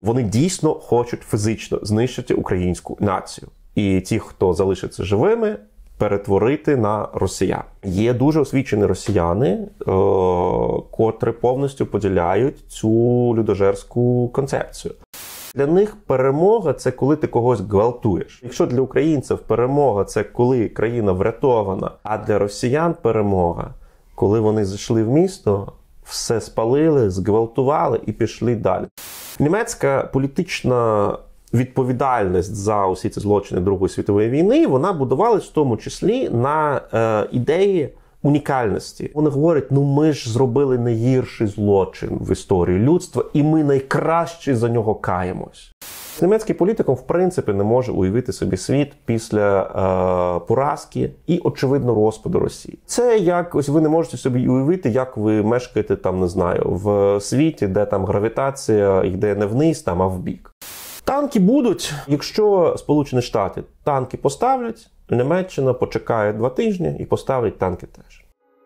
Вони дійсно хочуть фізично знищити українську націю. І ті, хто залишиться живими, перетворити на росіян. Є дуже освічені росіяни, котрі повністю поділяють цю людожерську концепцію. Для них перемога – це коли ти когось гвалтуєш. Якщо для українців перемога – це коли країна врятована, а для росіян перемога – коли вони зайшли в місто, все спалили, зґвалтували і пішли далі. Німецька політична відповідальність за усі ці злочини Другої світової війни, вона будувалась в тому числі на ідеї унікальності. Вони говорять, ми ж зробили найгірший злочин в історії людства, і ми найкраще за нього каємось. Німецький політикум, в принципі, не може уявити собі світ після поразки і, очевидно, розпаду Росії. Це як, ось ви не можете собі уявити, як ви мешкаєте, там, не знаю, в світі, де там гравітація йде не вниз, а вбік. Танки будуть, якщо Сполучені Штати танки поставлять, Німеччина почекає 2 тижні і поставить танки теж.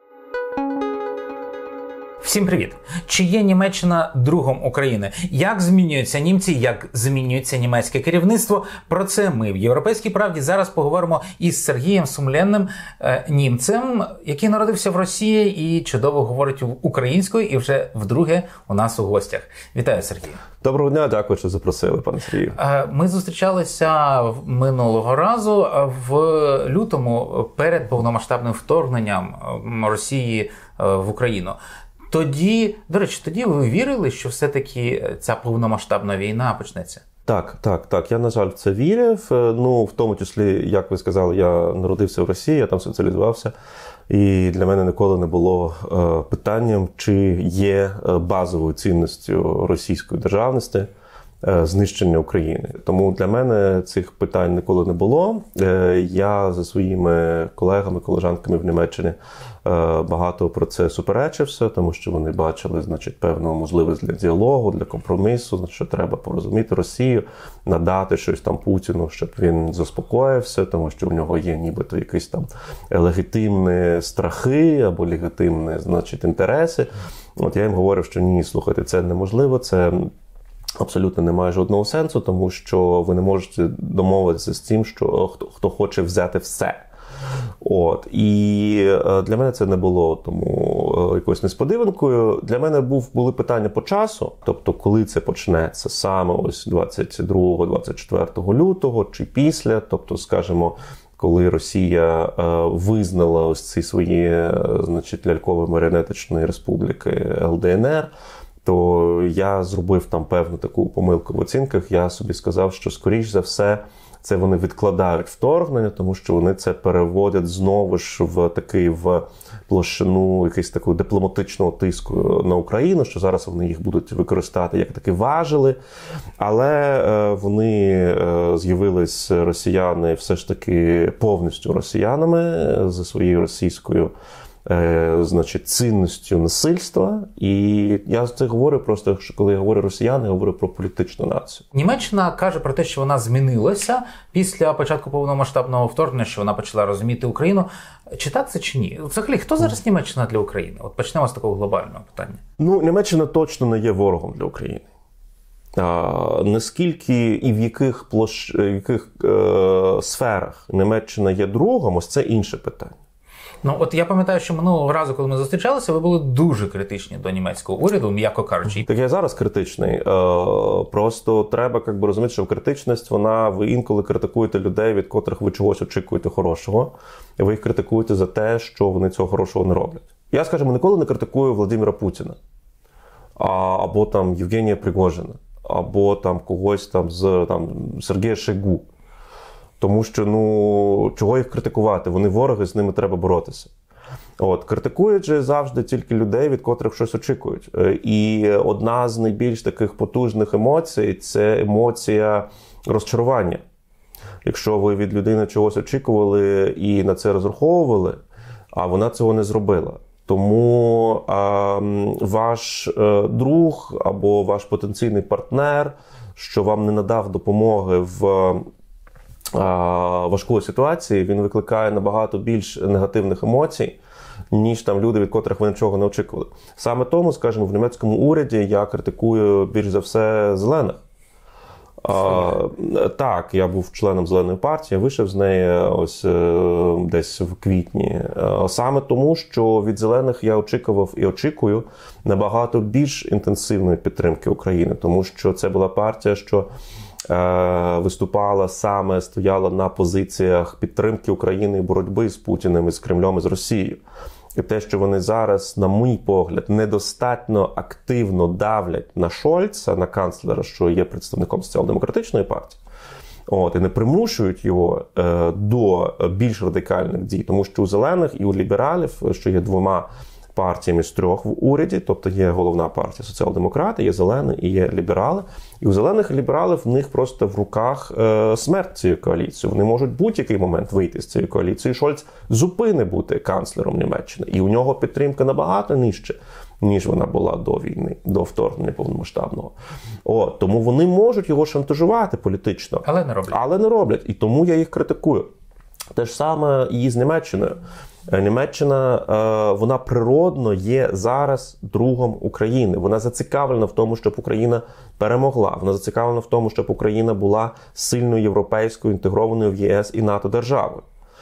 Всім привіт! Чи є Німеччина другом України? Як змінюються німці, як змінюється німецьке керівництво? Про це ми в «Європейській правді» зараз поговоримо із Сергієм Сумленним, німцем, який народився в Росії і чудово говорить українською, і вже вдруге у нас у гостях. Вітаю, Сергію! Доброго дня, дякую, що запросили, пане Сергію. Ми зустрічалися минулого разу в лютому перед повномасштабним вторгненням Росії в Україну. Тоді, до речі, ви вірили, що все-таки ця повномасштабна війна почнеться? Так. Я, на жаль, в це вірив. В тому числі, як ви сказали, я народився в Росії, я там соціалізувався. І для мене ніколи не було питанням, чи є базовою цінністю російської державності знищення України. Тому для мене цих питань ніколи не було. Я зі своїми колегами, колежанками в Німеччині багато про це суперечився, тому що вони бачили, певну можливість для діалогу, для компромісу, що треба порозуміти Росію, надати щось там Путіну, щоб він заспокоївся, тому що в нього є нібито якісь там легітимні страхи або легітимні, інтереси. От я їм говорив, що ні, слухайте, це неможливо, це абсолютно не має жодного сенсу, тому що ви не можете домовитися з тим, що хто хоче взяти все. І для мене це не було тому якоюсь несподіванкою. Для мене були питання по часу, тобто коли це почнеться, саме ось 22-24 лютого чи після, тобто, скажімо, коли Росія визнала ось ці свої, ляльково-маріонеточні республіки ЛДНР, то я зробив там певну таку помилку в оцінках. Я собі сказав, що, скоріш за все, це вони відкладають вторгнення, тому що вони це переводять знову ж в площину якогось такого дипломатичного тиску на Україну, що зараз вони їх будуть використати як такі важели. Але вони з'явились, росіяни, все ж таки повністю росіянами за своєю російською цінністю насильства. І я це говорю просто, що коли я говорю росіяни, я говорю про політичну націю. Німеччина каже про те, що вона змінилася після початку повномасштабного вторгнення, що вона почала розуміти Україну. Чи так це, чи ні? Взагалі, хто зараз Німеччина для України? От почнемо з такого глобального питання. Німеччина точно не є ворогом для України. Наскільки і в яких сферах Німеччина є другом, ось це інше питання. От я пам'ятаю, що минулого разу, коли ми зустрічалися, ви були дуже критичні до німецького уряду, м'яко кажучи. Так я зараз критичний. Просто треба розуміти, що критичність, ви інколи критикуєте людей, від котрих ви чогось очікуєте хорошого, і ви їх критикуєте за те, що вони цього хорошого не роблять. Я, скажімо, ніколи не критикую Володимира Путіна, або там Євгенія Пригожина, або там когось з Сергія Шойгу. Тому що, чого їх критикувати? Вони вороги, з ними треба боротися. Критикують же завжди тільки людей, від котрих щось очікують. І одна з найбільш таких потужних емоцій – це емоція розчарування. Якщо ви від людини чогось очікували і на це розраховували, а вона цього не зробила. Тому ваш друг або ваш потенційний партнер, що вам не надав допомоги в важкої ситуації, він викликає набагато більш негативних емоцій, ніж там люди, від котрих ви нічого не очікували. Саме тому, скажімо, в німецькому уряді я критикую більш за все зелених. Так, я був членом Зеленої партії, вийшов з неї ось десь в квітні. Саме тому, що від Зелених я очікував і очікую набагато більш інтенсивної підтримки України, тому що це була партія, що виступала саме, стояла на позиціях підтримки України і боротьби з Путіним, і з Кремлем, і з Росією. І те, що вони зараз, на мій погляд, недостатньо активно давлять на Шольца, на канцлера, що є представником соціал-демократичної партії, і не примушують його до більш радикальних дій. Тому що у зелених і у лібералів, що є двома партіями з трьох в уряді, тобто є головна партія соціал-демократи, є зелені і є ліберали. І у зелених і лібералів в них просто в руках смерть цієї коаліції. Вони можуть будь-який момент вийти з цієї коаліції. Шольц зупине бути канцлером Німеччини. І у нього підтримка набагато нижче, ніж вона була до війни, до вторгнення повномасштабного. Тому вони можуть його шантажувати політично. Але не роблять. І тому я їх критикую. Те ж саме і з Німеччиною. Німеччина, вона природно є зараз другом України. Вона зацікавлена в тому, щоб Україна перемогла. Вона зацікавлена в тому, щоб Україна була сильною європейською, інтегрованою в ЄС і НАТО державою.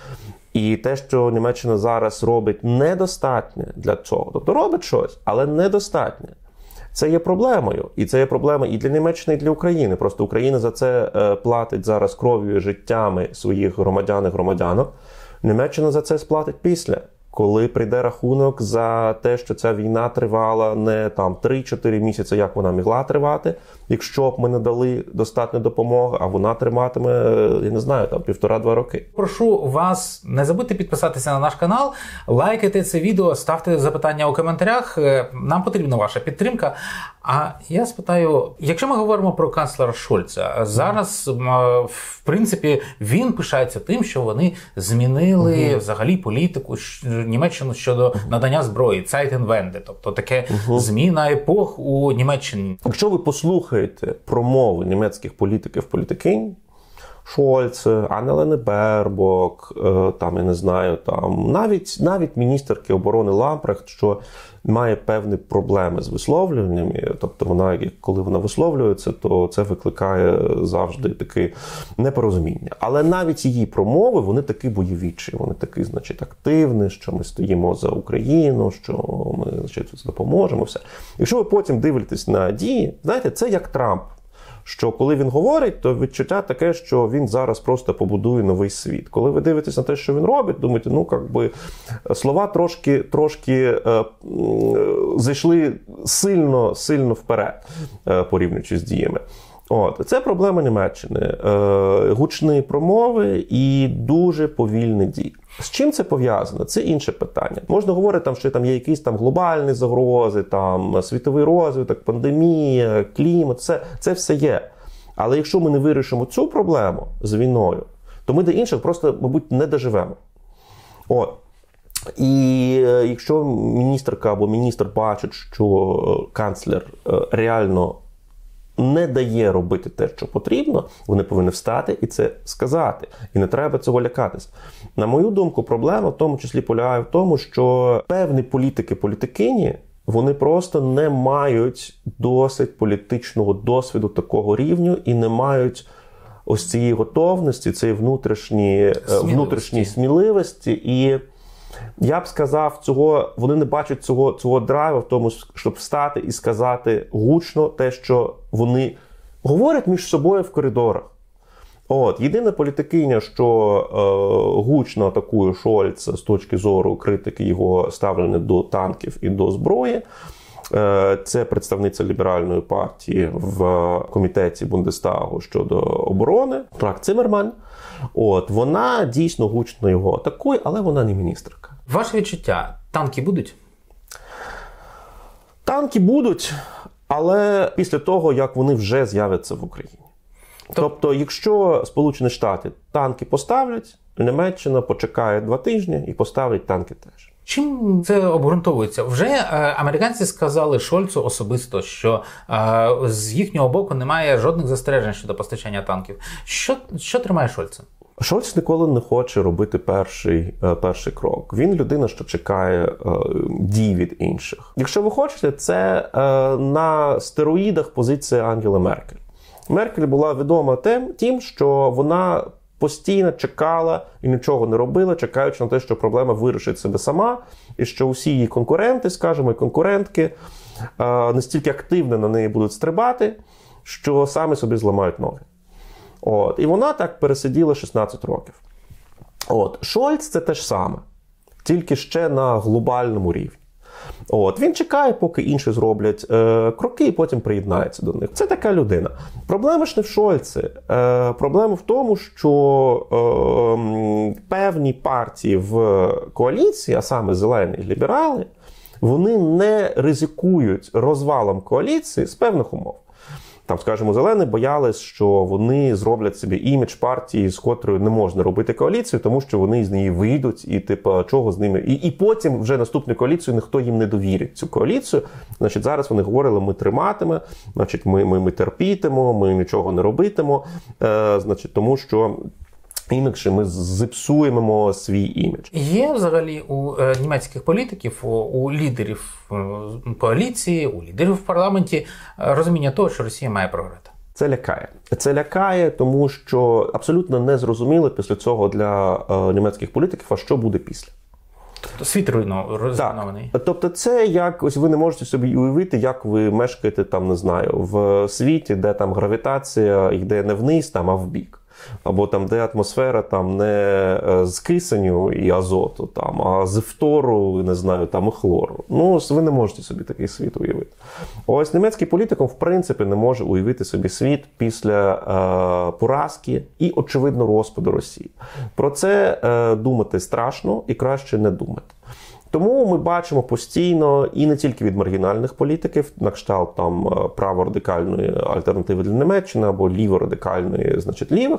І те, що Німеччина зараз робить, недостатньо для цього. Тобто робить щось, але недостатньо. Це є проблемою. І це є проблема і для Німеччини, і для України. Просто Україна за це платить зараз кров'ю і життями своїх громадян і громадянок. Німеччина за це сплатить після, коли прийде рахунок за те, що ця війна тривала не 3-4 місяці, як вона могла тривати, якщо б ми не дали достатньо допомоги, а вона триматиме, я не знаю, 1,5-2 роки. Прошу вас не забудьте підписатися на наш канал, лайкайте це відео, ставте запитання у коментарях. Нам потрібна ваша підтримка. А я спитаю, якщо ми говоримо про канцлера Шольца, зараз, в принципі, він пишається тим, що вони змінили взагалі політику Німеччини щодо надання зброї, Zeitenwende, тобто таке зміна епох у Німеччині. Якщо ви послухаєте промови німецьких політикинь, Шольц, Аннелени Бербок, я не знаю, навіть міністерки оборони Лампрехт, що має певні проблеми з висловлюваннями, тобто вона, коли вона висловлюється, то це викликає завжди таке непорозуміння. Але навіть її промови, вони такі бойовічі, вони такі, активні, що ми стоїмо за Україну, що ми, допоможемо, все. Якщо ви потім дивитесь на дії, знаєте, це як Трамп. Що коли він говорить, то відчуття таке, що він зараз просто побудує новий світ. Коли ви дивитесь на те, що він робить, думаєте, слова трошки зайшли сильно вперед, порівнюючи з діями. Це проблема Німеччини. Гучні промови і дуже повільні дії. З чим це пов'язано? Це інше питання. Можна говорити, що є якісь глобальні загрози, світовий розвиток, пандемія, клімат, це все є. Але якщо ми не вирішимо цю проблему з війною, то ми до інших просто, мабуть, не доживемо. І якщо міністерка або міністр бачить, що канцлер реально не дає робити те, що потрібно, вони повинні встати і це сказати. І не треба цього лякатись. На мою думку, проблема в тому числі полягає в тому, що певні політикині, вони просто не мають досить політичного досвіду такого рівню і не мають ось цієї готовності, цієї внутрішньої сміливості. І я б сказав, вони не бачать цього драйву в тому, щоб встати і сказати гучно те, що вони говорять між собою в коридорах. Єдина політикиня, що гучно атакує Шольца з точки зору критики його ставлення до танків і до зброї, це представниця ліберальної партії в комітеті Бундестагу щодо оборони, Франк Циммерман. Вона дійсно гучно його атакує, але вона не міністерка. Ваше відчуття, танки будуть? Танки будуть, але після того, як вони вже з'являться в Україні. Тобто, якщо Сполучені Штати танки поставлять, Німеччина почекає 2 тижні і поставить танки теж. Чим це обґрунтовується? Вже американці сказали Шольцу особисто, що з їхнього боку немає жодних застережень щодо постачання танків. Що тримає Шольца? Шольц ніколи не хоче робити перший крок. Він людина, що чекає дій від інших. Якщо ви хочете, це на стероїдах позиція Ангели Меркель. Меркель була відома тим, що вона постійно чекала і нічого не робила, чекаючи на те, що проблема вирішить себе сама, і що усі її конкуренти, скажімо, і конкурентки настільки активно на неї будуть стрибати, що самі собі зламають ноги. І вона так пересиділа 16 років. Шольц – це те ж саме, тільки ще на глобальному рівні. Він чекає, поки інші зроблять кроки, і потім приєднається до них. Це така людина. Проблема ж не в Шольці. Проблема в тому, що певні партії в коаліції, а саме зелені і ліберали, вони не ризикують розвалом коаліції з певних умов. Там, скажімо, зелені боялись, що вони зроблять собі імідж партії, з котрою не можна робити коаліцію, тому що вони з неї вийдуть, і чого з ними. І потім вже наступну коаліцію ніхто їм не довірить цю коаліцію. Значить, зараз вони говорили, ми триматиме, значить, ми терпітимо, ми нічого не робитимо, значить, тому що інакше ми зіпсуємо свій імідж. Є взагалі у німецьких політиків, у лідерів коаліції, у лідерів в парламенті розуміння того, що Росія має програти? Це лякає. Це лякає, тому що абсолютно не зрозуміло після цього для німецьких політиків, а що буде після. Тобто світ розруйнований. Тобто це як, ось ви не можете собі уявити, як ви мешкаєте там, не знаю, в світі, де там гравітація йде не вниз, там, а вбік. Або там, де атмосфера там не з кисню і азоту, там, а з фтору, не знаю, там і хлору. Ви не можете собі такий світ уявити. Ось німецький політикум, в принципі, не може уявити собі світ після поразки і, очевидно, розпаду Росії. Про це думати страшно і краще не думати. Тому ми бачимо постійно, і не тільки від маргінальних політиків, на кшталт там праворадикальної альтернативи для Німеччини або ліворадикальної, значить, лівих,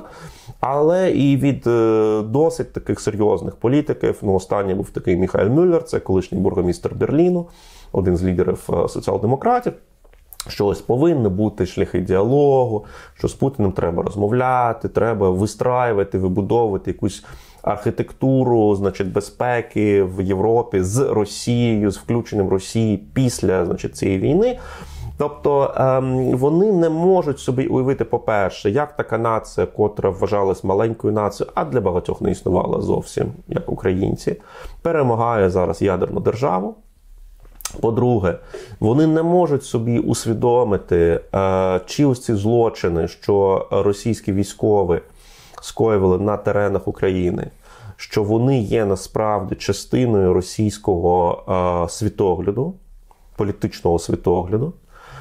але і від досить таких серйозних політиків. Останній був такий Міхаель Мюллер, це колишній бургомістр Берліну, один з лідерів соціал-демократів, що ось повинні бути шляхи діалогу, що з Путіним треба розмовляти, треба вистраювати, вибудовувати якусь архітектуру, значить, безпеки в Європі з Росією, з включенням Росії після, значить, цієї війни. Тобто вони не можуть собі уявити, по-перше, як така нація, котра вважалась маленькою нацією, а для багатьох не існувала зовсім, як українці, перемагає зараз ядерну державу. По-друге, вони не можуть собі усвідомити, чи ось ці злочини, що російські військові скоювали на теренах України, що вони є насправді частиною російського світогляду, політичного світогляду,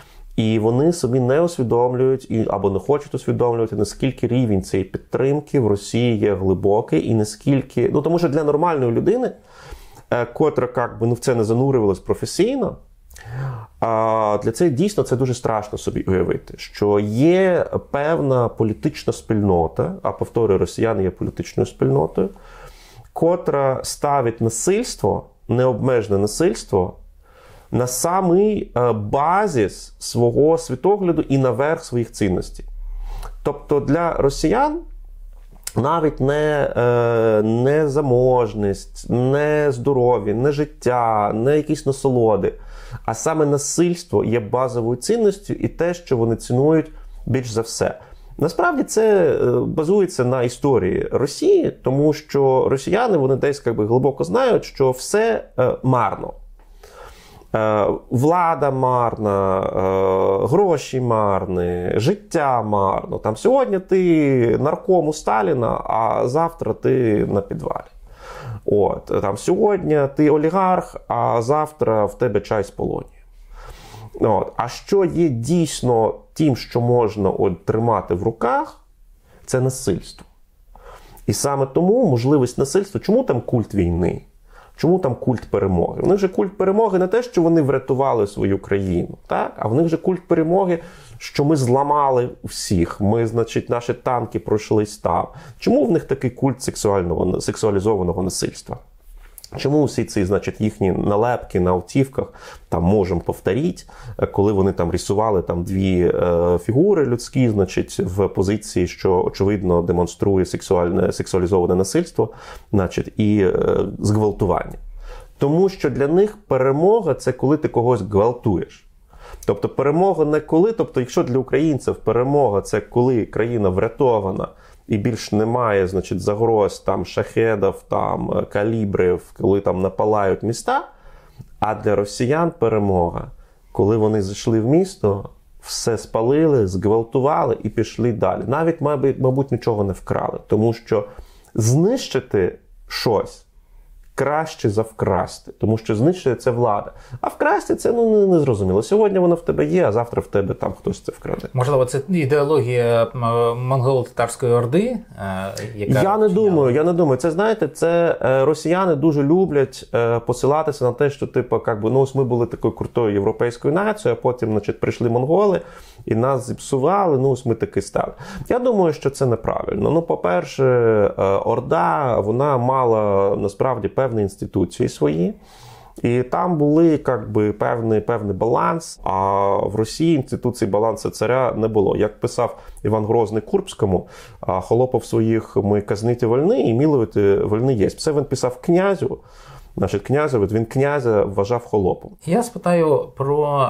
і вони собі не усвідомлюють або не хочуть усвідомлювати, наскільки рівень цієї підтримки в Росії є глибокий і наскільки... тому що для нормальної людини, котра в це не занурювалась професійно, для цього дійсно це дуже страшно собі уявити, що є певна політична спільнота, а повторюю, росіяни є політичною спільнотою, котра ставить насильство, необмежене насильство, на самий базис свого світогляду і наверх своїх цінностей. Тобто для росіян навіть не заможність, не здоров'я, не життя, не якісь насолоди, а саме насильство є базовою цінністю і те, що вони цінують більш за все. Насправді це базується на історії Росії, тому що росіяни, вони десь глибоко знають, що все марно. Влада марна, гроші марні, життя марно. Там сьогодні ти нарком у Сталіна, а завтра ти на підвалі. Там сьогодні ти олігарх, а завтра в тебе чай з полонією. А що є дійсно тим, що можна тримати в руках, це насильство. І саме тому можливість насильства, чому там культ війни? Чому там культ перемоги? У них же культ перемоги не те, що вони врятували свою країну, так? А в них же культ перемоги, що ми зламали всіх, наші танки пройшлись там. Чому в них такий культ сексуалізованого насильства? Чому всі ці, їхні налепки на автівках, там, можемо повторити, коли вони там рисували дві фігури людські, в позиції, що, очевидно, демонструє сексуалізоване насильство, і зґвалтування. Тому що для них перемога – це коли ти когось гвалтуєш. Тобто перемога не коли, тобто якщо для українців перемога – це коли країна врятована і більш немає, значить, загроз, там, шахедів, там, калібрів, коли там напалають міста, а для росіян перемога, коли вони зайшли в місто, все спалили, зґвалтували і пішли далі. Навіть, мабуть, нічого не вкрали, тому що знищити щось краще за вкрасти, тому що знищує це влада. А вкрасти це не зрозуміло. Сьогодні воно в тебе є, а завтра в тебе там хтось це вкраде. Можливо, це ідеологія монголо-татарської орди, яка... Я не думаю. Це, знаєте, це росіяни дуже люблять посилатися на те, що, типу, ось ми були такою крутою європейською нацією, а потім, значить, прийшли монголи і нас зіпсували, ось ми таки стали. Я думаю, що це неправильно. По-перше, Орда, вона мала, насправді, певні інституції свої, і там були певний баланс, а в Росії інституції балансу царя не було. Як писав Іван Грозний Курбському, холопов своїх ми казнити вольни і милувати вольни єсть. Це він писав князю, значить, князеві, він князя вважав холопом. Я спитаю про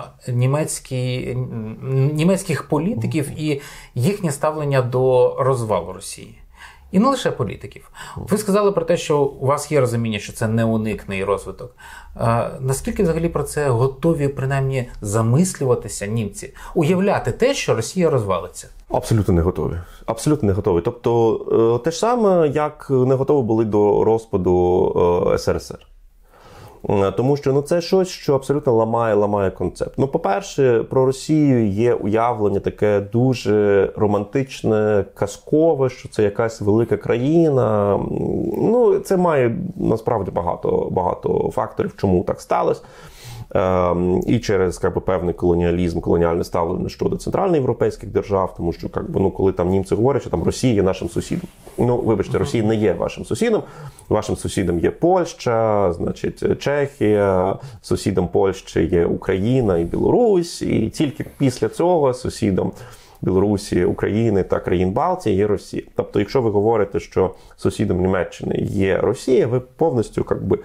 німецьких політиків і їхнє ставлення до розвалу Росії. І не лише політиків. Ви сказали про те, що у вас є розуміння, що це неуникний розвиток. Наскільки взагалі про це готові, принаймні, замислюватися німці? Уявляти те, що Росія розвалиться? Абсолютно не готові. Абсолютно не готові. Тобто, те ж саме, як не готові були до розпаду СРСР. Тому що це щось, що абсолютно ламає концепт. По-перше, про Росію є уявлення таке дуже романтичне, казкове, що це якась велика країна. Це має насправді багато факторів, чому так сталося. І через певний колоніалізм, колоніальне ставлення щодо центральноєвропейських держав, тому що коли там німці говорять, що там Росія є нашим сусідом. Вибачте, Росія не є вашим сусідом. Вашим сусідом є Польща, значить, Чехія, сусідом Польщі є Україна і Білорусь, і тільки після цього сусідом Білорусі, України та країн Балтії є Росія. Тобто, якщо ви говорите, що сусідом Німеччини є Росія, ви повністю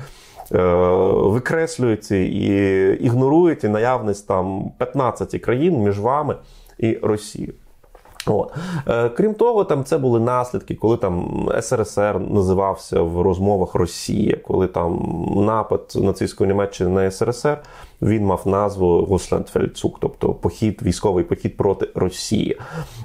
викреслюєте і ігноруєте наявність там 15 країн між вами і Росією. Крім того, це були наслідки, коли там СРСР називався в розмовах Росія, коли там напад нацистської Німеччини на СРСР, він мав назву Русландфельдцуг, тобто військовий похід проти Росії.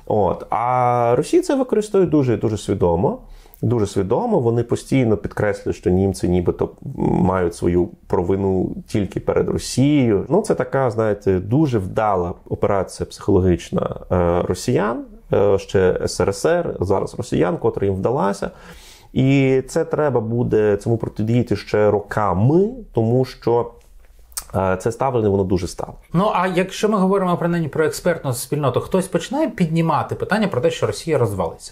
А Росія це використовує дуже свідомо. Дуже свідомо, вони постійно підкреслюють, що німці нібито мають свою провину тільки перед Росією. Це така, знаєте, дуже вдала операція психологічна росіян, ще СРСР, зараз росіян, котра їм вдалася. І це треба буде цьому протидіяти ще роками, тому що це ставлення, воно дуже стало. А якщо ми говоримо принаймні про експертну спільноту, хтось починає піднімати питання про те, що Росія розвалиться?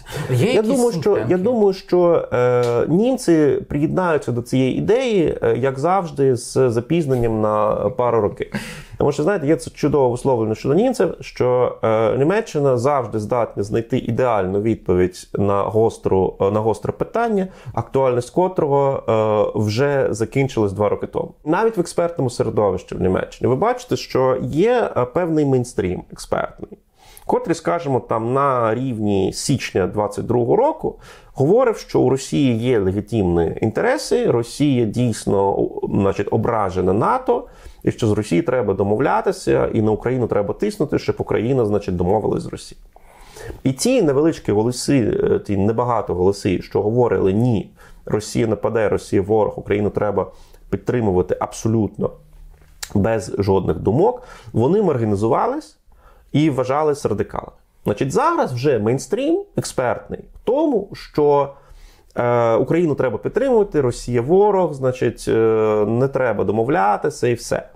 Я думаю, що німці приєднаються до цієї ідеї, як завжди, з запізненням на пару років. Тому що, знаєте, є це чудове висловлення щодо німців, що Німеччина завжди здатна знайти ідеальну відповідь на гостре питання, актуальність котрого вже закінчилась 2 роки тому. Навіть в експертному середовищі в Німеччині ви бачите, що є певний мейнстрім експертний, котрий, скажімо, там на рівні січня 22-го року говорив, що у Росії є легітимні інтереси, Росія дійсно, значить, ображена НАТО, і що з Росії треба домовлятися, і на Україну треба тиснути, щоб Україна, значить, домовилась з Росією. І ті невеличкі голоси, ті небагато голоси, що говорили, ні, Росія нападе, Росія ворог, Україну треба підтримувати абсолютно без жодних думок, вони маргіналізувались і вважались радикалами. Значить, зараз вже мейнстрім експертний в тому, що Україну треба підтримувати, Росія ворог, значить, не треба домовлятися і все.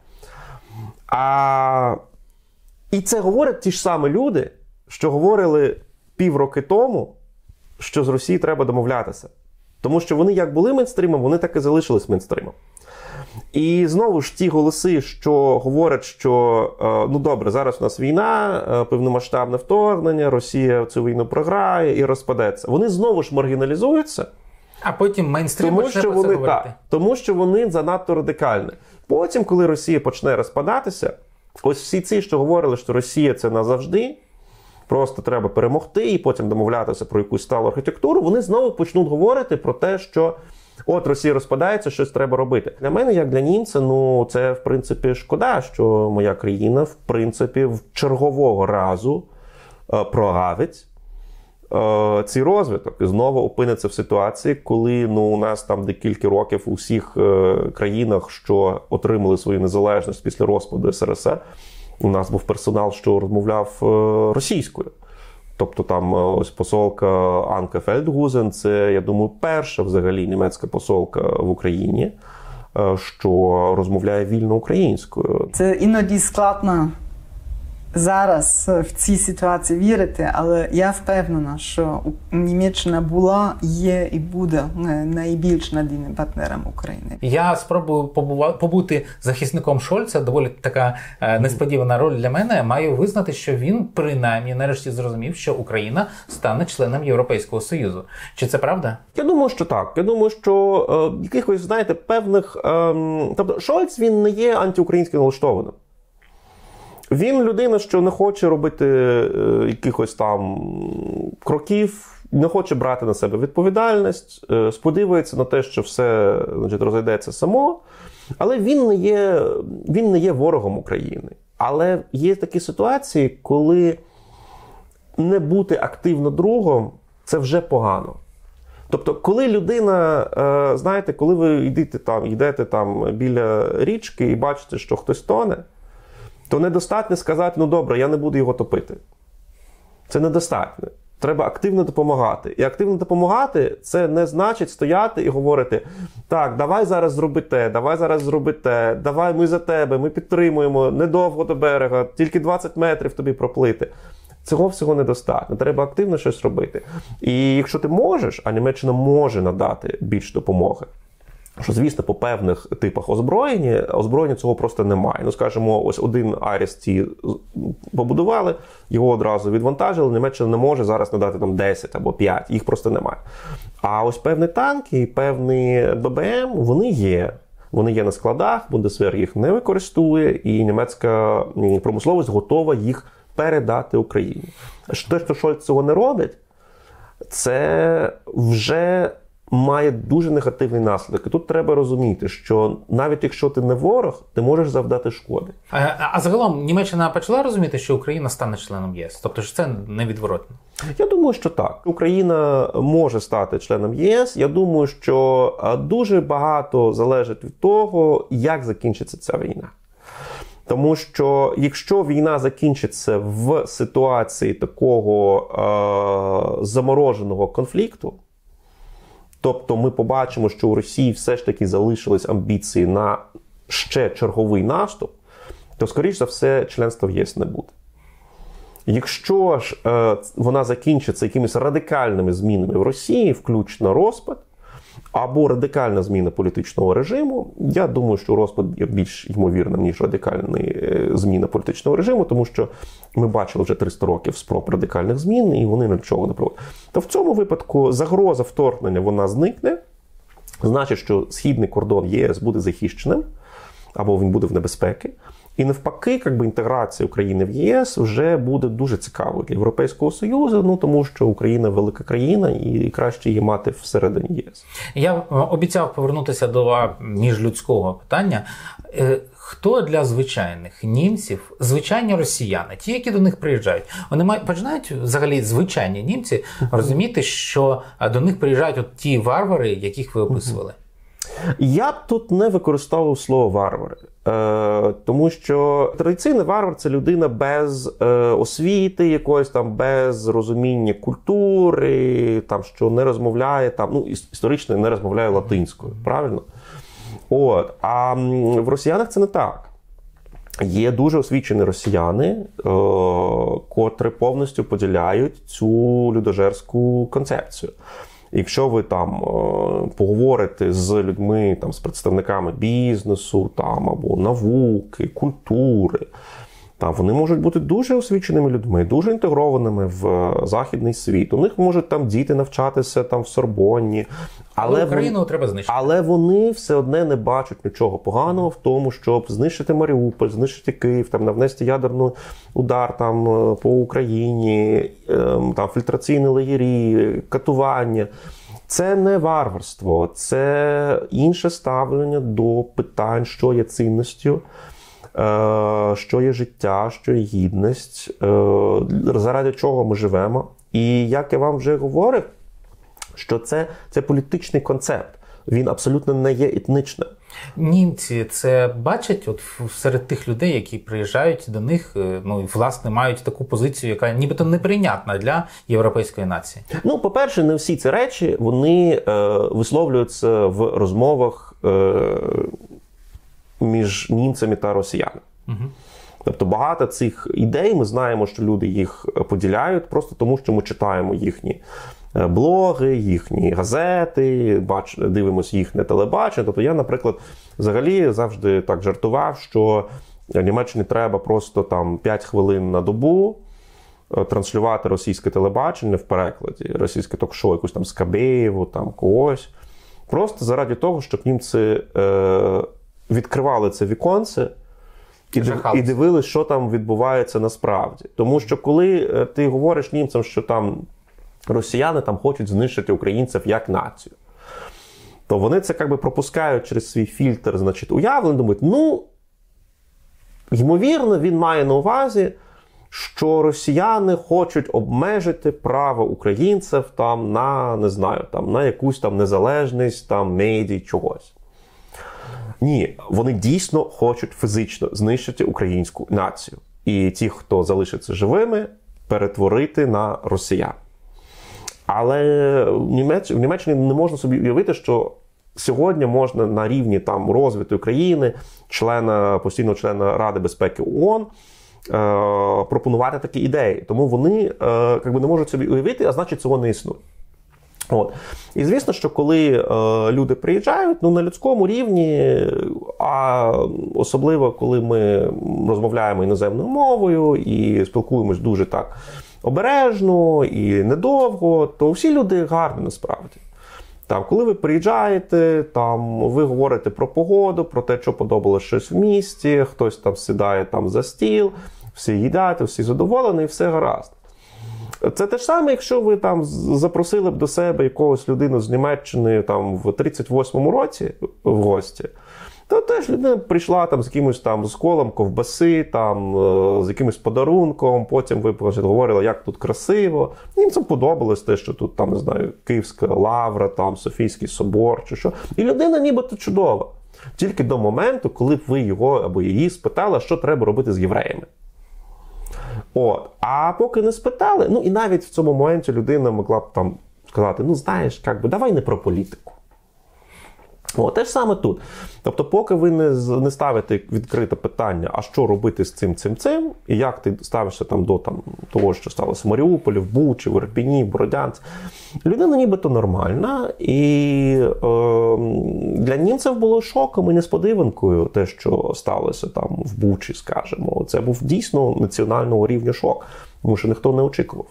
І це говорять ті ж самі люди, що говорили півроки тому, що з Росії треба домовлятися. Тому що вони як були мейнстрімом, вони так і залишились мейнстрімом. І знову ж ті голоси, що говорять, що добре, зараз у нас війна, повномасштабне вторгнення, Росія цю війну програє і розпадеться. Вони знову ж маргіналізуються. А потім мейнстрім почне про це говорити. Тому що вони занадто радикальні. Потім, коли Росія почне розпадатися, Ось всі ці, що говорили, що Росія – це назавжди, просто треба перемогти і потім домовлятися про якусь сталу архітектуру, вони знову почнуть говорити про те, що от Росія розпадається, щось треба робити. Для мене, як для німця, це, в принципі, шкода, що моя країна, в принципі, в чергового разу прогавить цей розвиток. І знову опиниться в ситуації, коли у нас там декілька років у всіх країнах, що отримали свою незалежність після розпаду СРСР, у нас був персонал, що розмовляв російською. Тобто там ось посолка Анке Фельдгузен, це, я думаю, перша взагалі німецька посолка в Україні, що розмовляє вільно українською. Це іноді складно зараз в цій ситуації вірити, але я впевнена, що Німеччина була, є і буде найбільш надійним партнером України. Я спробую побути захисником Шольца, доволі така несподівана роль для мене. Маю визнати, що він принаймні нарешті зрозумів, що Україна стане членом Європейського Союзу. Чи це правда? Я думаю, що так. Я думаю, що якихось, знаєте, певних... Тобто Шольц, він не є антиукраїнськи налаштованим. Він людина, що не хоче робити якихось там кроків, не хоче брати на себе відповідальність, сподівається на те, що все, значить, розійдеться само, але він не є ворогом України. Але є такі ситуації, коли не бути активно другом – це вже погано. Тобто, коли людина, знаєте, коли ви йдете там біля річки і бачите, що хтось тоне, то недостатньо сказати, добре, я не буду його топити. Це недостатньо. Треба активно допомагати. І активно допомагати – це не значить стояти і говорити, так, давай зараз зроби те, давай зараз зроби те, давай ми за тебе, ми підтримуємо, недовго до берега, тільки 20 метрів тобі проплити. Цього всього недостатньо. Треба активно щось робити. І якщо ти можеш, а Німеччина може надати більш допомоги, що, звісно, по певних типах озброєння цього просто немає. Скажімо, ось один Аріс ці побудували, його одразу відвантажили, Німеччина не може зараз надати там 10 або 5, їх просто немає. А ось певні танки, певні ББМ, вони є. Вони є на складах, Бундесвер їх не використовує, і німецька промисловість готова їх передати Україні. Те, що Шольц цього не робить, це вже має дуже негативний наслідок. І тут треба розуміти, що навіть якщо ти не ворог, ти можеш завдати шкоди. А загалом Німеччина почала розуміти, що Україна стане членом ЄС? Тобто, що це невідворотно? Я думаю, що так. Україна може стати членом ЄС. Я думаю, що дуже багато залежить від того, як закінчиться ця війна. Тому що якщо війна закінчиться в ситуації такого замороженого конфлікту, тобто ми побачимо, що у Росії все ж таки залишились амбіції на ще черговий наступ, то, скоріш за все, членства в ЄС не буде. Якщо ж вона закінчиться якимись радикальними змінами в Росії, включно розпад, або радикальна зміна політичного режиму, я думаю, що розпад є більш ймовірним, ніж радикальна зміна політичного режиму, тому що ми бачили вже 300 років спроб радикальних змін, і вони нічого не проводять. То в цьому випадку загроза вторгнення, вона зникне, значить, що східний кордон ЄС буде захищеним, або він буде в небезпеці. І навпаки, інтеграція України в ЄС вже буде дуже цікавою для Європейського Союзу, тому що Україна велика країна і краще її мати всередині ЄС. Я обіцяв повернутися до міжлюдського питання. Хто для звичайних німців, звичайні росіяни, ті, які до них приїжджають, вони починають взагалі звичайні німці розуміти, що до них приїжджають от ті варвари, яких ви описували? Я б тут не використовував слово «варвари», тому що традиційний варвар – це людина без освіти якоїсь, там, без розуміння культури, там, що не розмовляє, там, історично не розмовляє латинською, правильно? А в росіянах це не так. Є дуже освічені росіяни, котрі повністю поділяють цю людожерську концепцію. Якщо ви там поговорите з людьми, там, з представниками бізнесу там, або науки, культури, Вони можуть бути дуже освіченими людьми, дуже інтегрованими в західний світ. У них можуть там діти навчатися там в Сорбонні. Але Україну треба знищити. Але вони все одне не бачать нічого поганого в тому, щоб знищити Маріуполь, знищити Київ, там навнести ядерний удар там по Україні, там фільтраційні лагері, катування. Це не варварство, це інше ставлення до питань, що є цінністю, що є життя, що є гідність, заради чого ми живемо. І як я вам вже говорив, що це політичний концепт, він абсолютно не є етнічним. Німці це бачать от серед тих людей, які приїжджають до них, ну і власне мають таку позицію, яка нібито неприйнятна для європейської нації? Ну, по-перше, не всі ці речі, вони висловлюються в розмовах між німцями та росіянами. Угу. Тобто багато цих ідей, ми знаємо, що люди їх поділяють просто тому, що ми читаємо їхні блоги, їхні газети, дивимося їхнє телебачення. Тобто я, наприклад, взагалі завжди так жартував, що Німеччині треба просто там 5 хвилин на добу транслювати російське телебачення в перекладі, російське ток-шоу, якусь там Скабєєву, там когось. Просто заради того, щоб німці відкривали це віконце і дивились, що там відбувається насправді. Тому що коли ти говориш німцям, що там росіяни там хочуть знищити українців як націю, то вони це якби пропускають через свій фільтр, значить, уявлення, думають, ну, ймовірно, він має на увазі, що росіяни хочуть обмежити право українців там на, не знаю, там на якусь там незалежність, там медій, чогось. Ні, вони дійсно хочуть фізично знищити українську націю. І ті, хто залишиться живими, перетворити на росіян. Але в Німеччині не можна собі уявити, що сьогодні можна на рівні там розвитку країни, постійного члена Ради безпеки ООН, пропонувати такі ідеї. Тому вони не можуть собі уявити, а значить цього не існує. От. І звісно, що коли люди приїжджають, на людському рівні, а особливо коли ми розмовляємо іноземною мовою і спілкуємось дуже так обережно і недовго, то всі люди гарні насправді. Там, коли ви приїжджаєте, там, ви говорите про погоду, про те, що подобалося щось в місті, хтось там сідає там за стіл, всі їдять, всі задоволені і все гаразд. Це те ж саме, якщо ви там запросили б до себе якогось людину з Німеччини там в 38-му році в гості, то теж людина прийшла там з якимось там сколом ковбаси, там з якимось подарунком, потім ви говорили, як тут красиво. Німцям подобалось те, що тут там, не знаю, Київська лавра, там Софійський собор чи що. І людина нібито чудова. Тільки до моменту, коли б ви його або її спитали, що треба робити з євреями. От. А поки не спитали, і навіть в цьому моменті людина могла б там сказати, знаєш, давай не про політику. Те ж саме тут. Тобто, поки ви не ставите відкрите питання, а що робити з цим, і як ти ставишся там до того, що сталося в Маріуполі, в Бучі, в Ірпені, в Бородянці, людина нібито нормальна, і для німців було шоком і несподіванкою те, що сталося там в Бучі, скажімо. Це був дійсно національного рівня шок, тому що ніхто не очікував.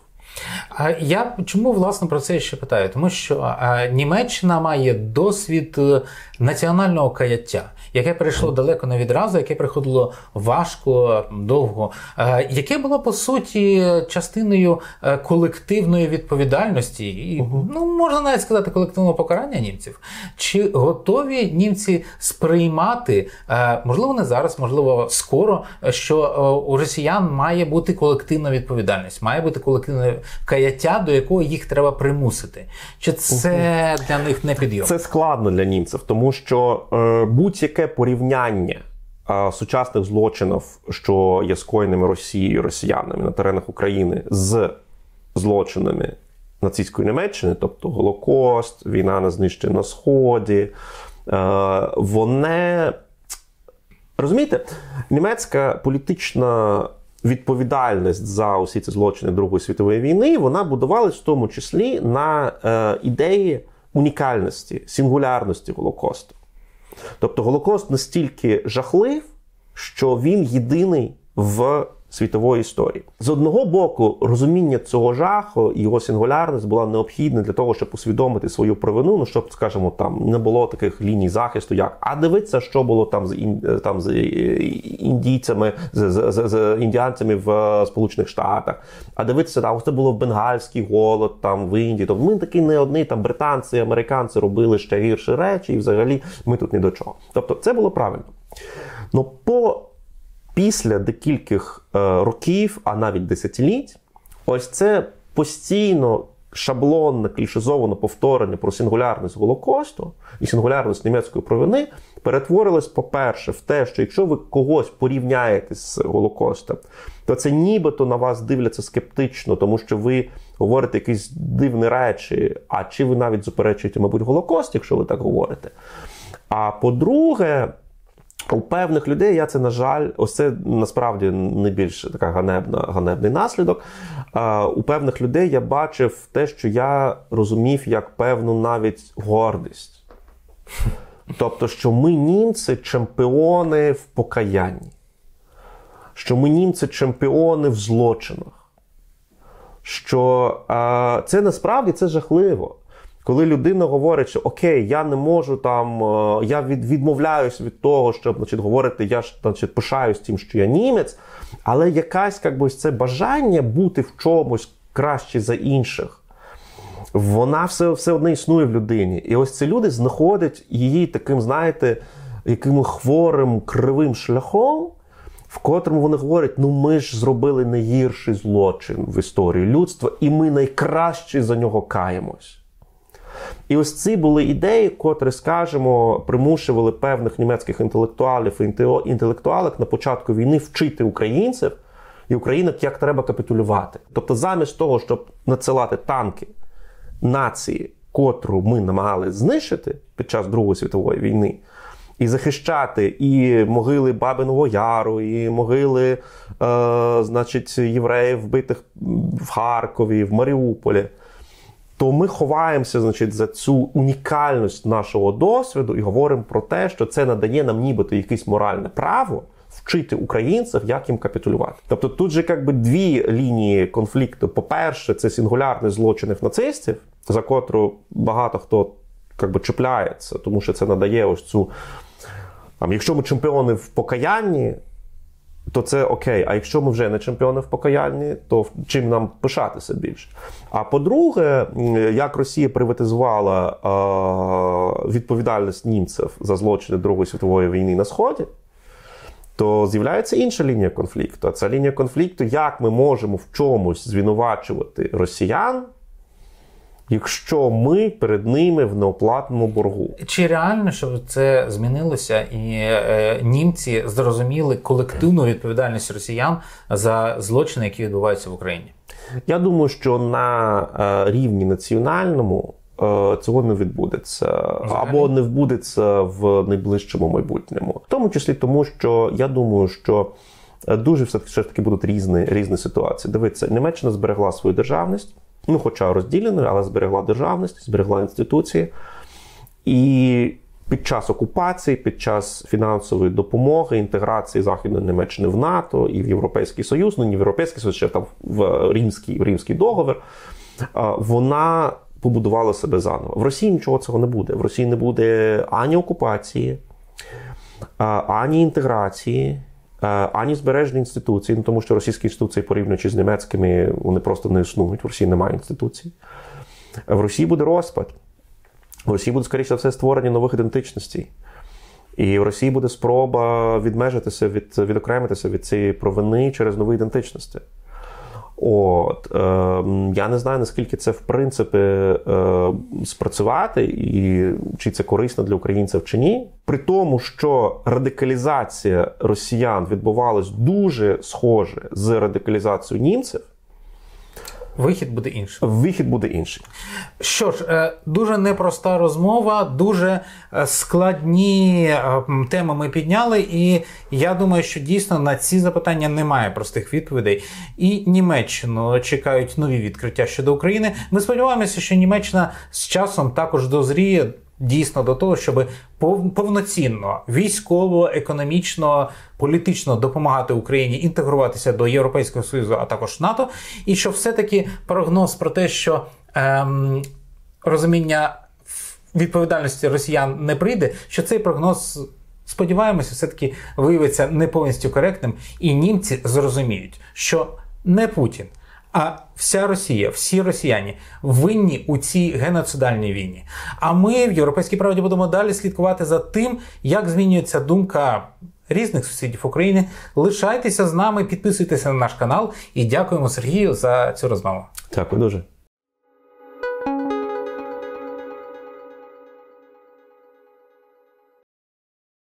Я чому, власне, про це ще питаю? Тому що Німеччина має досвід національного каяття, яке прийшло далеко не відразу, яке приходило важко, довго, яке було, по суті, частиною колективної відповідальності і, можна навіть сказати, колективного покарання німців. Чи готові німці сприймати, можливо, не зараз, можливо, скоро, що у росіян має бути колективна відповідальність, має бути колективне каяття, до якого їх треба примусити? Чи це для них не підйом? Це складно для німців, тому що будь-яке порівняння сучасних злочинів, що є скоєними Росією, росіянами на теренах України, з злочинами нацистської Німеччини, тобто Голокост, війна на знищення на Сході, вони... Розумієте, німецька політична відповідальність за усі ці злочини Другої світової війни, вона будувалась в тому числі на ідеї унікальності, сингулярності Голокосту. Тобто Голокост настільки жахлив, що він єдиний в світової історії. З одного боку, розуміння цього жаху і його сингулярність була необхідна для того, щоб усвідомити свою провину, ну, щоб, скажімо, там не було таких ліній захисту, як, а дивіться, що було там з індійцями, з індіанцями в Сполучених Штатах, а дивіться, там, це було бенгальський голод там в Індії, тобто ми такі не одні, там британці і американці робили ще гірші речі, і взагалі ми тут ні до чого. Тобто це було правильно. Но після декількох років, а навіть десятиліть, ось це постійно шаблонне, клішизоване повторення про сингулярність Голокосту і сингулярність німецької провини перетворилось, по-перше, в те, що якщо ви когось порівняєте з Голокостом, то це нібито на вас дивляться скептично, тому що ви говорите якісь дивні речі, а чи ви навіть заперечуєте, мабуть, Голокост, якщо ви так говорите. А по-друге, у певних людей, я це, на жаль, ось це насправді найбільш така ганебний наслідок. У певних людей я бачив те, що я розумів як певну навіть гордість. Тобто, що ми німці чемпіони в покаянні. Що ми німці чемпіони в злочинах. Що це насправді це жахливо. Коли людина говорить, що окей, я не можу там, я відмовляюсь від того, щоб, значить, говорити, я ж, значить, пишаюсь тим, що я німець, але якась, якби, це бажання бути в чомусь краще за інших, вона все одно існує в людині. І ось ці люди знаходять її таким, знаєте, яким хворим, кривим шляхом, в котрому вони говорять, ну ми ж зробили найгірший злочин в історії людства, і ми найкраще за нього каємось. І ось ці були ідеї, котрі, скажімо, примушували певних німецьких інтелектуалів і інтелектуалок на початку війни вчити українців і українок, як треба капітулювати. Тобто замість того, щоб надсилати танки нації, котру ми намагалися знищити під час Другої світової війни, і захищати і могили Бабиного Яру, і могили, значить, євреїв вбитих в Харкові, в Маріуполі, то ми ховаємося, значить, за цю унікальність нашого досвіду і говоримо про те, що це надає нам нібито якесь моральне право вчити українців, як їм капітулювати. Тобто тут же якби дві лінії конфлікту. По-перше, це сингулярність злочинів нацистів, за котру багато хто якби чіпляється, тому що це надає ось цю... Там, якщо ми чемпіони в покаянні, то це окей. А якщо ми вже не чемпіони в покаянні, то чим нам пишатися більше? А по-друге, як Росія приватизувала відповідальність німців за злочини Другої світової війни на Сході, то з'являється інша лінія конфлікту. А це лінія конфлікту, як ми можемо в чомусь звинувачувати росіян, якщо ми перед ними в неоплатному боргу. Чи реально, щоб це змінилося і німці зрозуміли колективну відповідальність росіян за злочини, які відбуваються в Україні? Я думаю, що на рівні національному цього не відбудеться. Або не відбудеться в найближчому майбутньому. В тому числі тому, що я думаю, що дуже все ж таки будуть різні ситуації. Дивіться, Німеччина зберегла свою державність, ну, хоча розділеною, але зберегла державність, зберегла інституції. І під час окупації, під час фінансової допомоги, інтеграції Західної Німеччини в НАТО і в Європейський Союз, ну не в Європейський Союз, ще там в Римський договір, вона побудувала себе заново. В Росії нічого цього не буде. В Росії не буде ані окупації, ані інтеграції, ані збереження інституцій, ну, тому що російські інституції, порівнюючи з німецькими, вони просто не існують. В Росії немає інституцій. В Росії буде розпад. В Росії буде, скоріше за все, створення нових ідентичностей. І в Росії буде спроба відокремитися від цієї провини через нові ідентичності. Я не знаю, наскільки це, в принципі, спрацювати, і чи це корисно для українців, чи ні. При тому, що радикалізація росіян відбувалась дуже схоже з радикалізацією німців, вихід буде інший. Вихід буде інший. Що ж, дуже непроста розмова, дуже складні теми ми підняли, і я думаю, що дійсно на ці запитання немає простих відповідей. І Німеччину чекають нові відкриття щодо України. Ми сподіваємося, що Німеччина з часом також дозріє дійсно до того, щоб повноцінно військово, економічно, політично допомагати Україні інтегруватися до Європейського Союзу, а також НАТО, і що все-таки прогноз про те, що розуміння відповідальності росіян не прийде, що цей прогноз, сподіваємося, все-таки виявиться не повністю коректним, і німці зрозуміють, що не Путін, а вся Росія, всі росіяни винні у цій геноцидальній війні. А ми в «Європейській правді» будемо далі слідкувати за тим, як змінюється думка різних сусідів України. Лишайтеся з нами, підписуйтеся на наш канал і дякуємо Сергію за цю розмову. Дякую дуже.